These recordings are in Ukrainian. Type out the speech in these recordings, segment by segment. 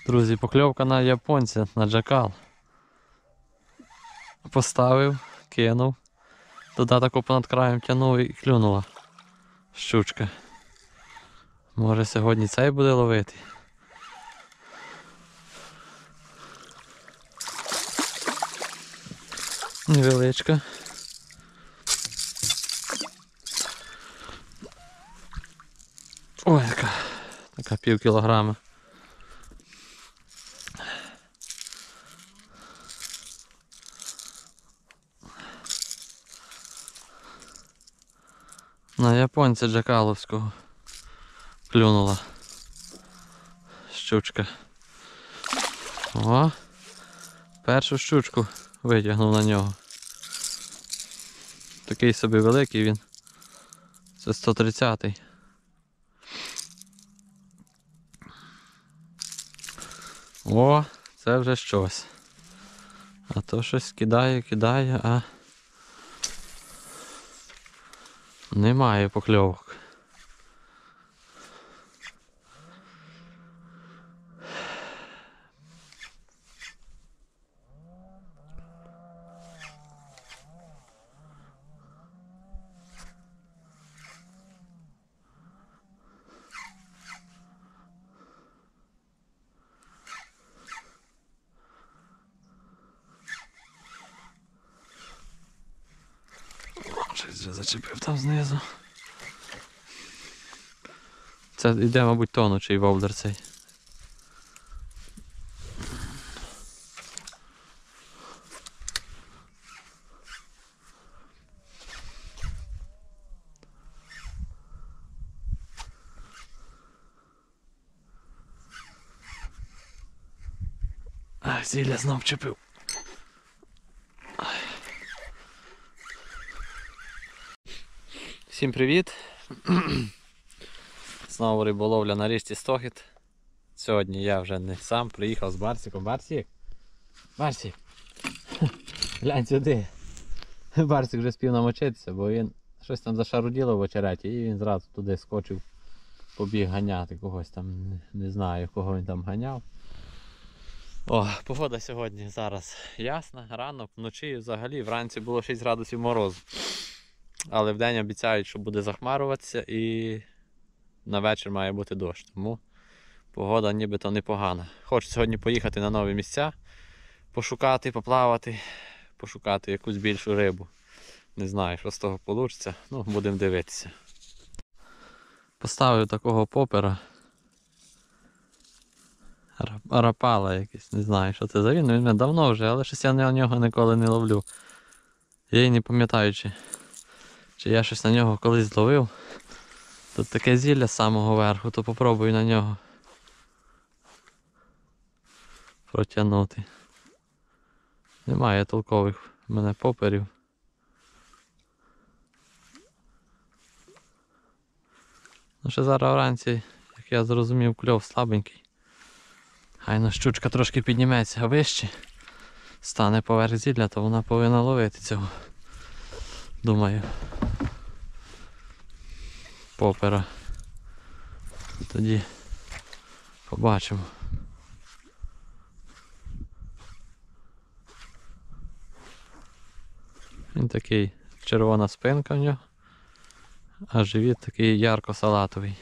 Друзі, покльовка на японця, на джакал. Поставив, кинув. Туди таку понад краєм тягнув і клюнула щучка. Може сьогодні цей буде ловити. Невеличка. Ой, така пів кілограма. На японця джакаловського клюнула щучка. О, першу щучку витягнув на нього. Такий собі великий він. Це 130-й. О, це вже щось. А то щось кидає, а немає покльовок. Щось вже зачепив там знизу. Це йде, мабуть, тонучий воблер цей. Ах, зілля знов вчепив. Всім привіт! Знову риболовля на річці Стохід. Сьогодні я вже не сам, приїхав з Барсиком. Барсик! Барсик! Глянь сюди! Барсик вже спів намочитися, бо він щось там зашаруділо в очереті і він зразу туди скочив, побіг ганяти когось там, не знаю кого він там ганяв. О, погода сьогодні зараз ясна, ранок, вночі взагалі вранці було 6 градусів морозу. Але вдень обіцяють, що буде захмарюватися і на вечір має бути дощ. Тому погода нібито непогана. Хочу сьогодні поїхати на нові місця, пошукати, поплавати, пошукати якусь більшу рибу. Не знаю, що з того вийде. Ну, будемо дивитися. Поставив такого попера. Арапала якийсь, не знаю, що це за він. Він мене давно вже, але щось я на нього ніколи не ловлю. Я й не пам'ятаю, чи я щось на нього колись зловив. Тут таке зілля з самого верху, то попробую на нього протягнути. Немає толкових в мене поперів. Ну ще зараз вранці, як я зрозумів, кльов слабенький. Гайно щучка трошки підніметься вище, стане поверх зілля, то вона повинна ловити цього. Думаю. Попера. Тоді побачимо. Він такий, червона спинка в нього, а живіт такий ярко-салатовий.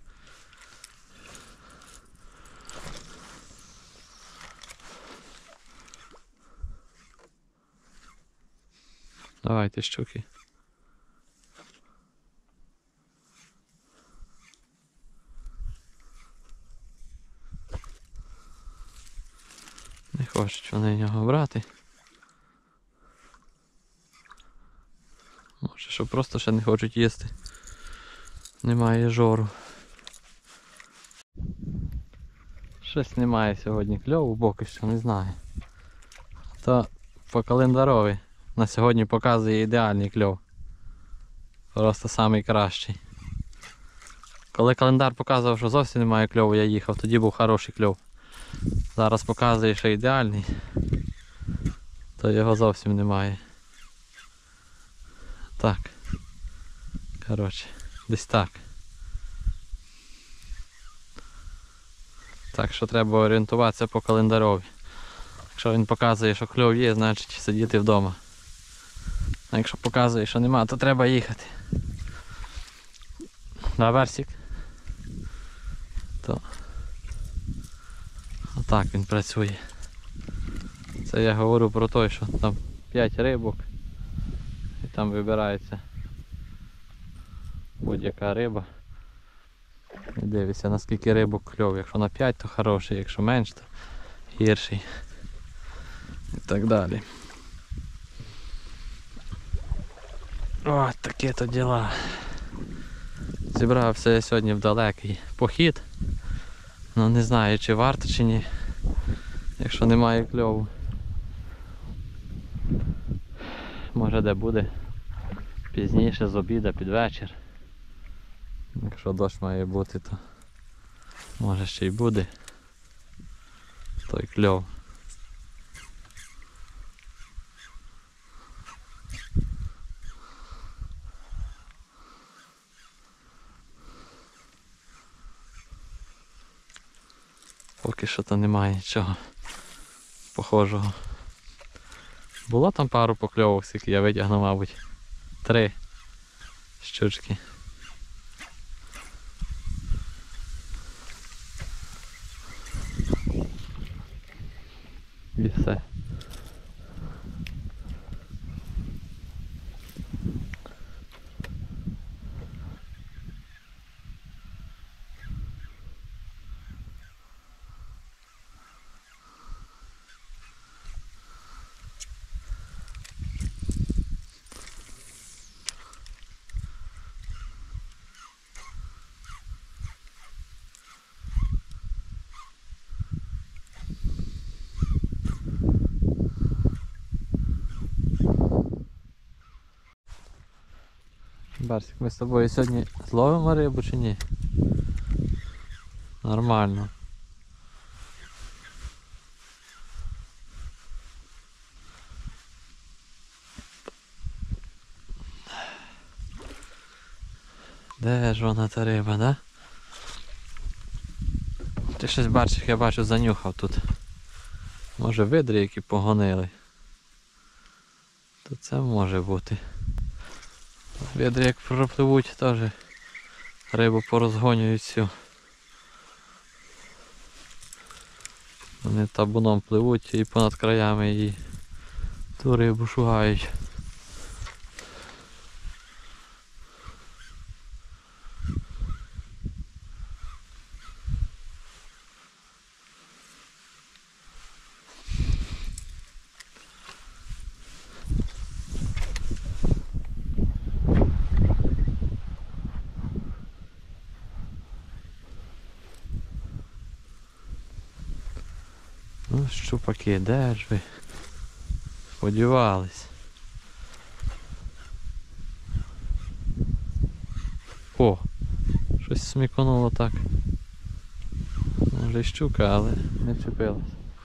Давайте щуки. Не хочуть вони його брати. Може, що просто ще не хочуть їсти. Немає жору. Щось немає сьогодні кльову, поки що, не знаю. То по календарові на сьогодні показує ідеальний кльов. Просто найкращий. Коли календар показував, що зовсім немає кльову, я їхав, тоді був хороший кльов. Зараз показує, що ідеальний, то його зовсім немає. Так. Коротше, десь так. Так що треба орієнтуватися по календарові. Якщо він показує, що кльов є, значить сидіти вдома. А якщо показує, що нема, то треба їхати. Да, Барсик? То отак він працює. Це я говорю про те, що там 5 рибок і там вибирається будь-яка риба. І дивишся, наскільки рибок кльов. Якщо на 5, то хороший, якщо менше, то гірший. І так далі. Ось такі то діла. Зібрався я сьогодні в далекий похід. Ну не знаю, чи варто, чи ні. Якщо немає кльову. Може де буде пізніше, з обіда, під вечір. Якщо дощ має бути, то може ще й буде той кльов. Поки що то немає нічого похожого. Було там пару покльовок, скільки я витягнув, мабуть, 3 щучки. І все. Барсик, ми з тобою сьогодні зловимо рибу чи ні? Нормально. Де ж вона та риба, да? Ти щось бачиш, я бачу, занюхав тут. Може видри, які погонили. То це може бути. Видри як пропливуть, теж рибу порозгонюють всю. Вони табуном пливуть і понад краями і ту рибу шугають. Ну, щупаки, де ж ви? Сподівались. О! Щось сміконуло так. Може й щука, але не вчепилась.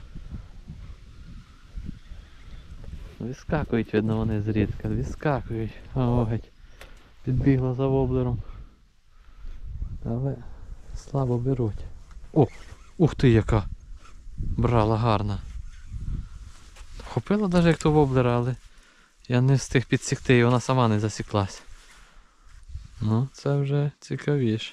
Вискакують, видно, вони зрідка. Вискакують. О, геть. Підбігла за воблером. Але слабо беруть. О! Ух ти яка! Брала гарна. Вхопила навіть як то воблера, але я не встиг підсікти і вона сама не засіклась. Ну, це вже цікавіше.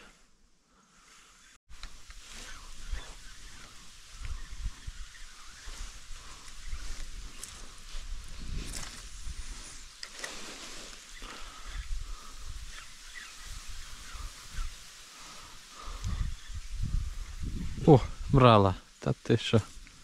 О, брала. Та ти що?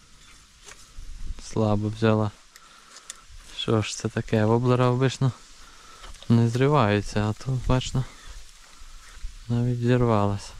Слабо взяла. Що ж це таке? Воблера обично не зриваються, а тут, бачно, навіть зірвалась.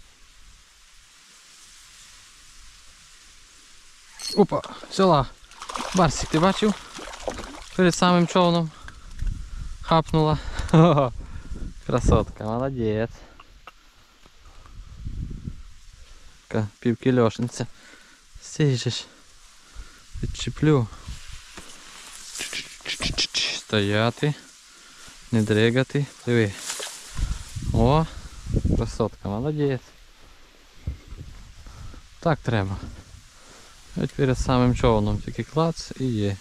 Опа, взяла. Барсик, ти бачив? Перед самим човном хапнула. Хо-хо. Красотка, молодець. Така півкільошниця. Стій же ж. Відчіплю. Стояти. Не дригати. Диви. О, красотка, молодець. Так треба. Ось перед самим човном тільки клац і є.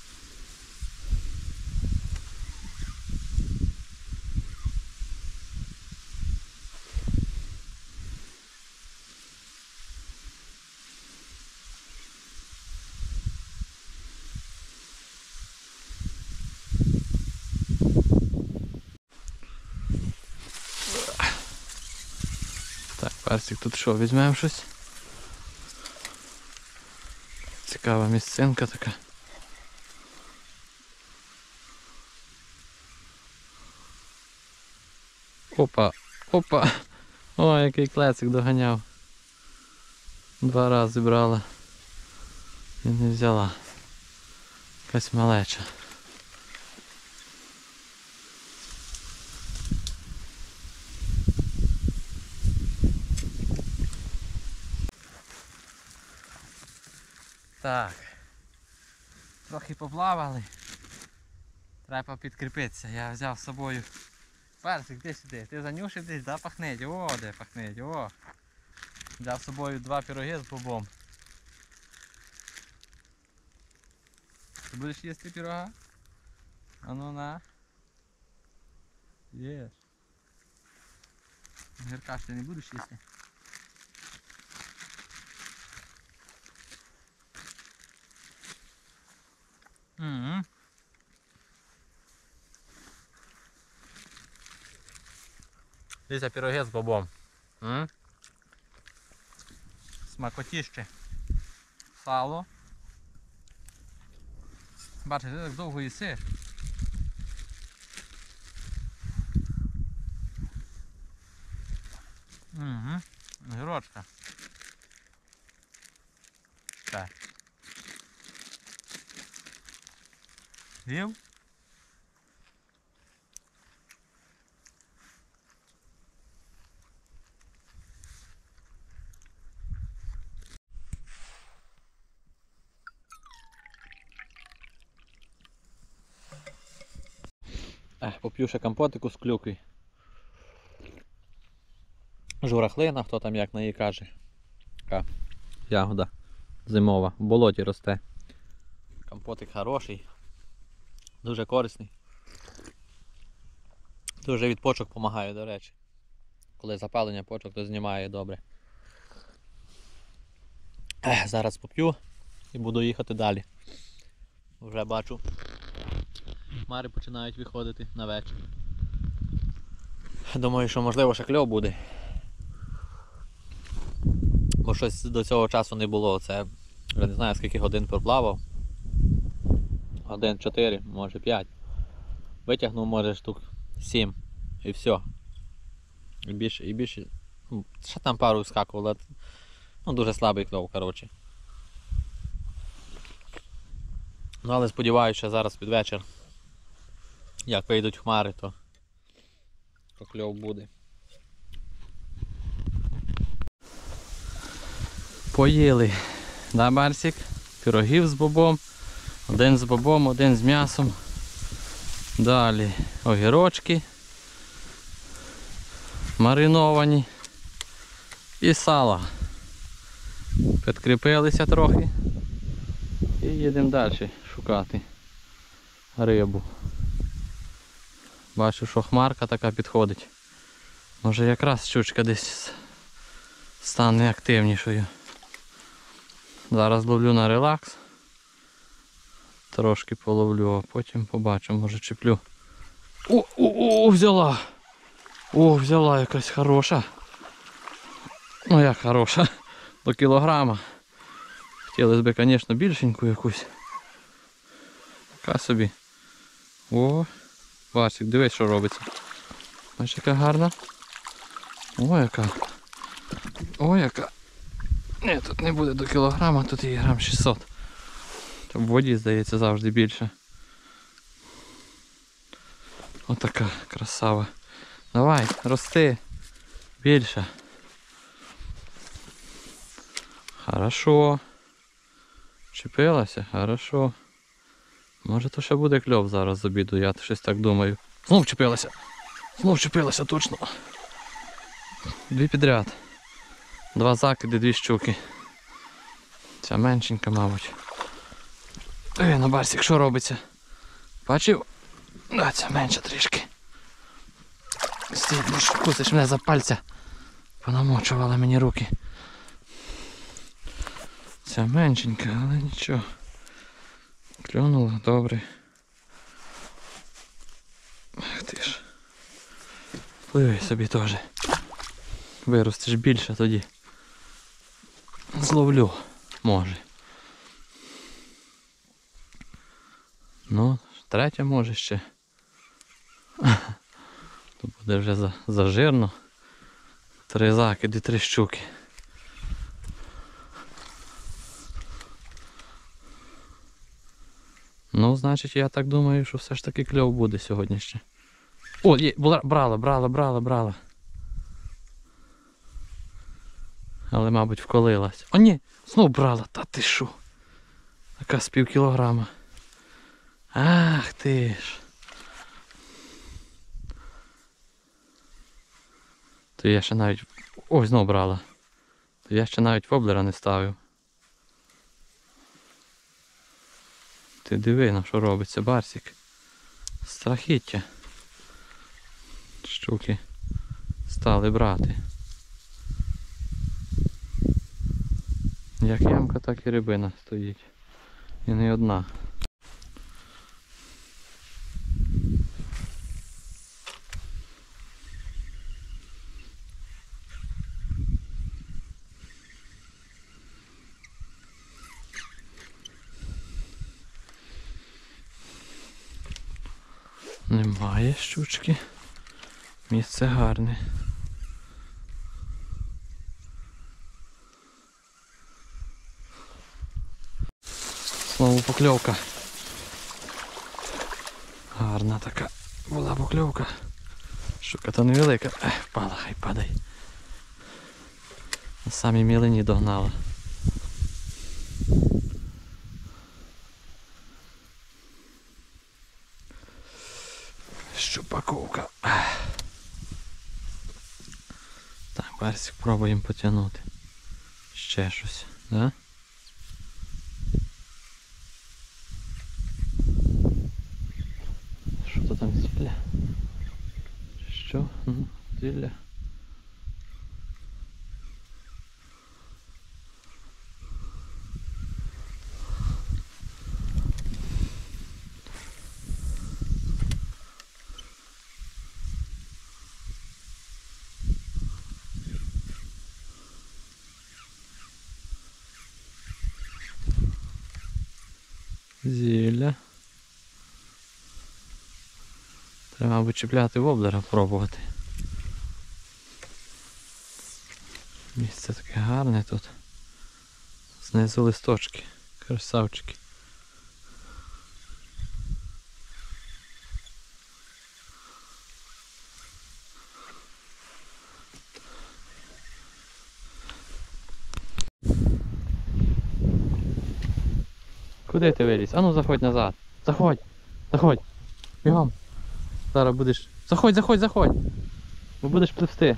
Так, Барсик, тут що, візьмемо щось? Цікава місцинка така. Опа, опа! Ой, який клецик доганяв. 2 рази брала і не взяла. Якась малеча. Так, трохи поплавали, треба підкріпитися. Я взяв з собою. Барсик, де сюди? Ти занюшив десь, да, пахнеть? О, де пахнеть, о! Взяв з собою 2 пироги з бобом. Ти будеш їсти пирога? А ну на. Їж. Гірка ж ти не будеш їсти? Угу. Дивіться, пироги з бобом. Смакотіще. Сало. Бачиш, ти так довго їси. Угу. Гірочка. Так. Їв? Поп'ю ще компотику з клюкви. Журахлина, хто там як на її каже. Така ягода зимова, в болоті росте. Компотик хороший, дуже корисний. Дуже від почок допомагає, до речі. Коли запалення почок, то знімає добре. Зараз поп'ю і буду їхати далі. Вже бачу, хмари починають виходити на вечір. Думаю, що можливо ще кльов буде. Бо щось до цього часу не було. Це вже не знаю скільки годин проплавав. 1-4, може 5. Витягнув може штук 7 і все. І більше. Ще там пару скакувало. Ну, дуже слабий кльов, коротше. Ну, але сподіваюся, що зараз під вечір, як вийдуть хмари, то кльов буде. Поїли, да, Барсик? Пирогів з бобом. Один з бобом, один з м'ясом. Далі огірочки мариновані і сало. Підкріпилися трохи і їдемо далі шукати рибу. Бачу, що хмарка така підходить. Може якраз щучка десь стане активнішою. Зараз ловлю на релакс. Трошки половлю, а потім побачу, може чіплю. О, взяла! О, взяла якась хороша. Ну як хороша? До кілограма. Хотілося б, звісно, більшеньку якусь. Така собі. О, Барсик, дивись, що робиться. Бачиш, яка гарна. О, яка. О, яка. Ні, тут не буде до кілограма, тут є грам 600. В воді, здається, завжди більше. Отака красава. Давай, рости. Більше. Хорошо. Чепилася? Хорошо. Може то ще буде кльов зараз з обіду, я щось так думаю. Знов чепилася. Знов чепилася, точно. 2 підряд. 2 закиди, 2 щуки. Ця меншенька, мабуть. На Барсик, що робиться? Бачив? Да, ця менша трішки. Стій, кусиш мене за пальця. Понамочувала мені руки. Ця меншенька, але нічого. Клюнула, добре. Ах ти ж. Пливи собі теж. Виростеш більше тоді. Зловлю, може. Ну, третя може ще. Тут буде вже зажирно. 3 закиди, 3 щуки. Ну, значить, я так думаю, що все ж таки кльов буде сьогодні ще. О, є, брала. Але, мабуть, вколилась. О, ні, знов брала, та ти шо? Така з пів кілограма. Ах ти ж. То я ще навіть... Ой, знов брала. То я ще навіть воблера не ставив. Ти диви, на що робиться, Барсик. Страхіття. Щуки стали брати. Як ямка, так і рибина стоїть. І не одна. Немає щучки. Місце гарне. Знову покльовка. Гарна така була покльовка. Щука то невелика. Впала, хай падай. На самій мілині догнала. Щупаковка. Так, Барсик, пробуємо потягнути. Ще щось, да? Що то там зілля? Що? Зілля. Зілля. Треба, мабуть, чіпляти воблера, пробувати. Місце таке гарне тут. Знизу листочки, красавчики. Куди ти виліз? А ну заходь назад. Заходь. Заходь. Бігом. Зараз будеш... Заходь. Бо будеш пливти.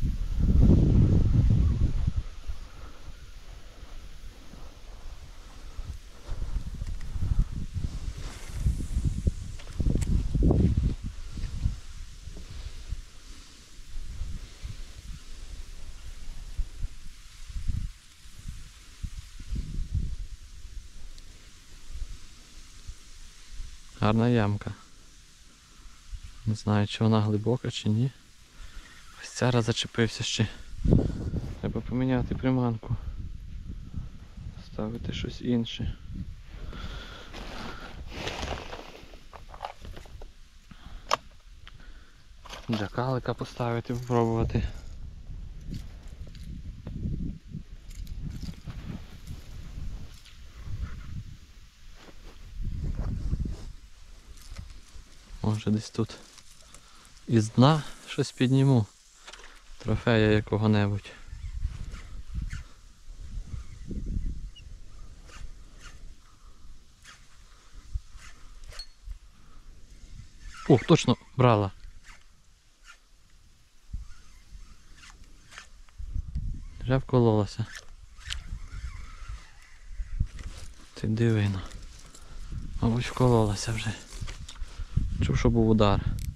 Гарна ямка. Не знаю, чи вона глибока, чи ні. Ось ця раз зачепився ще. Треба поміняти приманку. Ставити щось інше. Джакалика поставити, спробувати. Може десь тут із дна щось підніму. Трофея якого-небудь. О, точно брала. Вже вкололася. Ти дивино. Мабуть, вкололася вже. Чув, що був удар.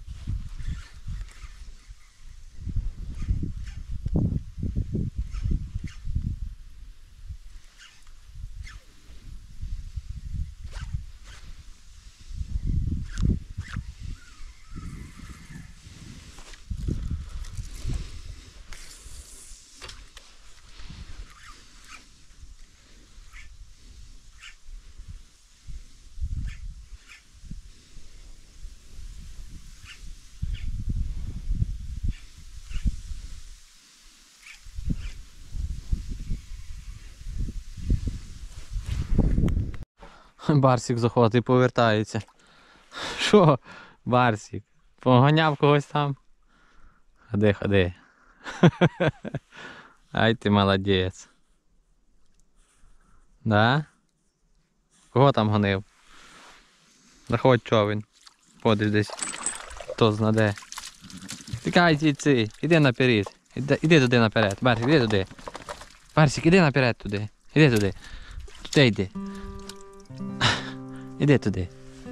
Барсик заходить і повертається. Що, Барсик? Поганяв когось там? Ходи, ходи. Ай ти молодець. Да? Кого там гонив? Заходь човен. Ходиш десь. Хто знаде. Тікай звідси, іди наперед. Іди туди наперед. Барсик, іди туди. Барсик, іди наперед туди. Іди туди. Туди йди. Іди туди.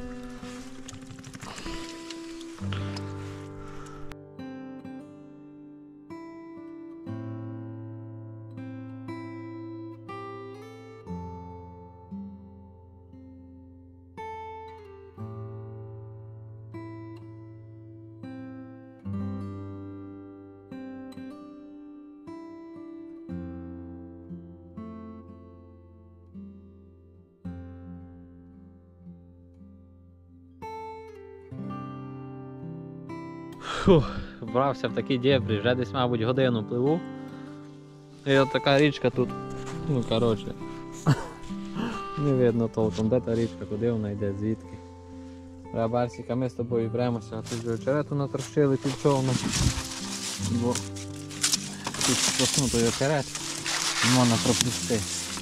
Фух, вбрався в такі дєбрі, вже десь, мабуть, годину пливу. І от така річка тут, ну коротше, не видно толком, де та річка, куди вона йде, звідки. Барсика, ми з тобою бремося, а тут вже очерету натрощили під човном. Бо тут сплоснутий очерет, можна проплісти.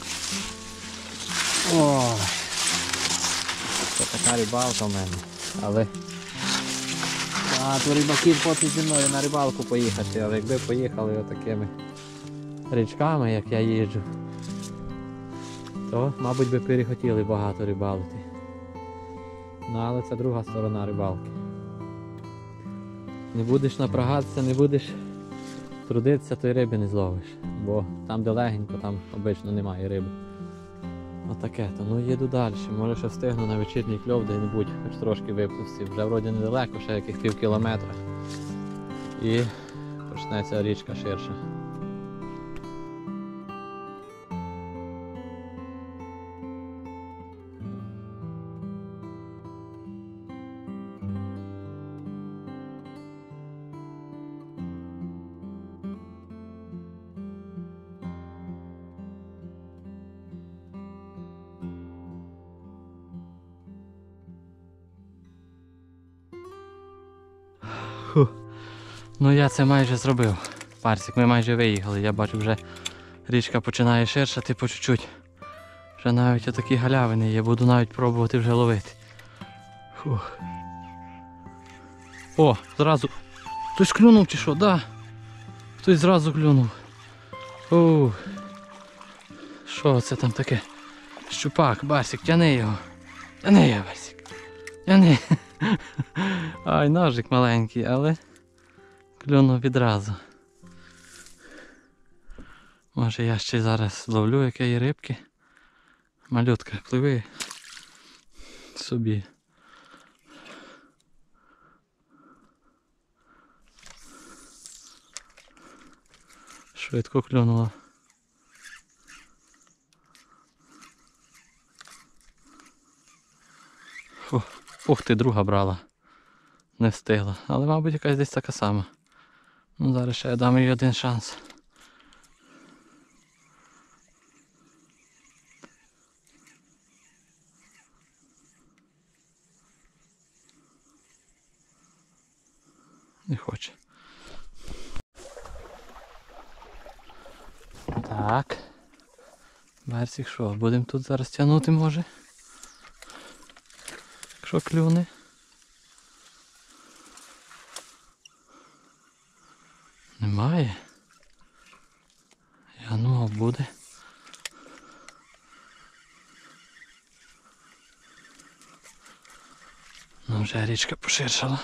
Ой, це така рибалка в мене, але... то рибаків хочуть зі мною на рибалку поїхати, але якби поїхали отакими річками, як я їжджу, то, мабуть, би перехотіли багато рибалити. Ну, але це друга сторона рибалки. Не будеш напрягатися, не будеш трудитися, то й риби не зловиш. Бо там, де легенько, там обично немає риби. Отаке то. Ну їду далі. Може ще встигну на вечірній кльов де-небудь, хоч трошки виплився. Вже вроді недалеко, ще яких пів кілометра. І почнеться річка ширша. Фух. Ну я це майже зробив. Барсик, ми майже виїхали. Я бачу, вже річка починає ширшати по чуть-чуть. Вже навіть отакі галявини є, буду навіть пробувати вже ловити. Фух. О, зразу. Хтось клюнув чи що? Да. Хтось зразу клюнув. Ух. Що це там таке? Щупак, Барсик, тяни його. Тяни його, Барсик. Тяни. Ай, ножик маленький, але клюнув відразу. Може я ще зараз зловлю якої рибки. Малютка, пливи собі. Швидко клюнула. Ух ти, друга брала. Не встигла. Але, мабуть, якась десь така сама. Ну, зараз ще я дам їй один шанс. Не хоче. Так. Барсик що, будемо тут зараз тягнути може? Якщо клюне. Немає. Я думав буде. Ну вже річка поширшала.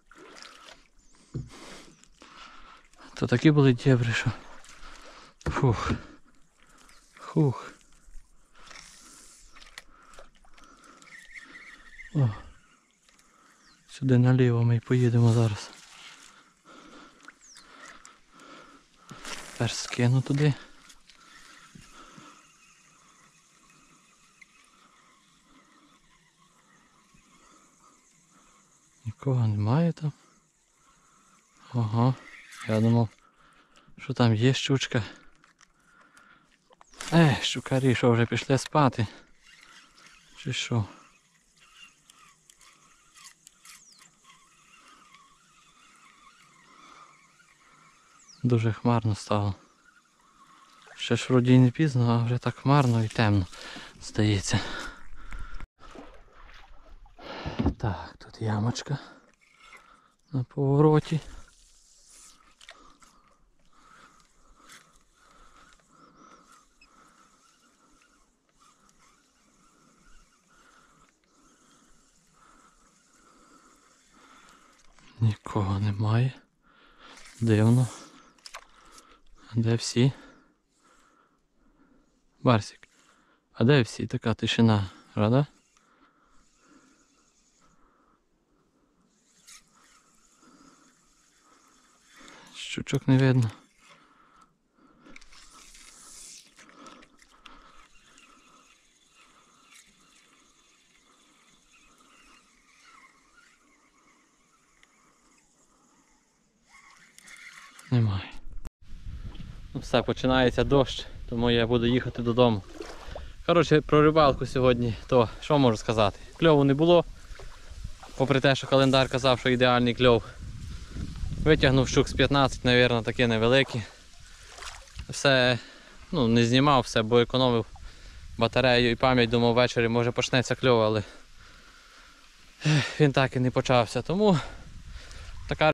То такі були дєбри, що... Фух. Фух. О. Сюди наліво ми й поїдемо зараз. Перш скину туди. Нікого немає там. Ага. Я думав, що там є щучка. Щукарі, що вже пішли спати? Чи що? Дуже хмарно стало. Ще ж вроді не пізно, а вже так хмарно і темно здається. Так, тут ямочка на повороті. Нікого немає. Дивно. Де всі? Барсик. А де всі? Така тишина, правда? Щучок не видно. Немає. Ну все, починається дощ, тому я буду їхати додому. Коротше, про рибалку сьогодні, то що можу сказати? Кльову не було, попри те, що календар казав, що ідеальний кльов. Витягнув штук з 15, мабуть, такі невеликі. Все, ну, не знімав все, бо економив батарею і пам'ять, думав, ввечері може почнеться кльов, але він так і не почався. Тому така